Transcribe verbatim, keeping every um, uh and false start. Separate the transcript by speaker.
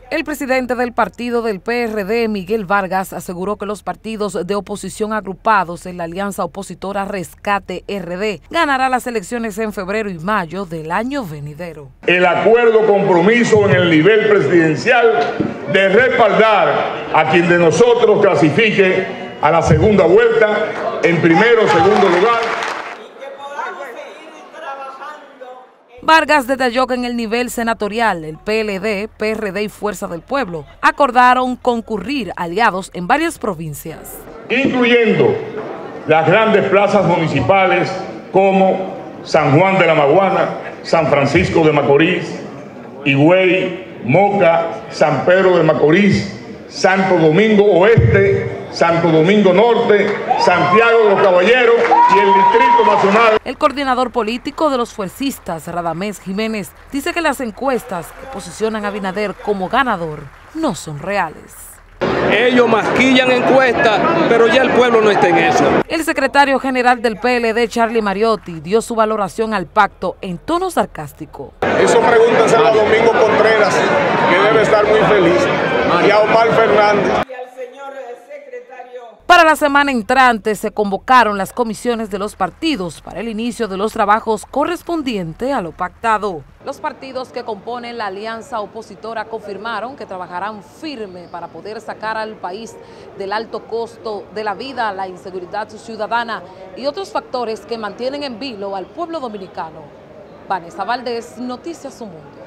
Speaker 1: El presidente del partido del P R D, Miguel Vargas, aseguró que los partidos de oposición agrupados en la alianza opositora Rescate R D ganará las elecciones en febrero y mayo del año venidero.
Speaker 2: El acuerdo compromiso en el nivel presidencial de respaldar a quien de nosotros clasifique a la segunda vuelta en primero o segundo lugar.
Speaker 1: Vargas detalló que en el nivel senatorial, el P L D, P R D y Fuerza del Pueblo acordaron concurrir aliados en varias provincias,
Speaker 2: incluyendo las grandes plazas municipales como San Juan de la Maguana, San Francisco de Macorís, Higüey, Moca, San Pedro de Macorís, Santo Domingo Oeste, Santo Domingo Norte, Santiago de los Caballeros y el Distrito Nacional.
Speaker 1: El coordinador político de los fuercistas, Radamés Jiménez, dice que las encuestas que posicionan a Abinader como ganador no son reales.
Speaker 3: Ellos masquillan encuestas, pero ya el pueblo no está en eso.
Speaker 1: El secretario general del P L D, Charlie Mariotti, dio su valoración al pacto en tono sarcástico.
Speaker 4: Eso pregúntenselo a Domingo Contreras, que debe estar muy feliz, y a Omar Fernández.
Speaker 1: Para la semana entrante se convocaron las comisiones de los partidos para el inicio de los trabajos correspondientes a lo pactado. Los partidos que componen la alianza opositora confirmaron que trabajarán firme para poder sacar al país del alto costo de la vida, la inseguridad ciudadana y otros factores que mantienen en vilo al pueblo dominicano. Vanessa Valdés, Noticias Su Mundo.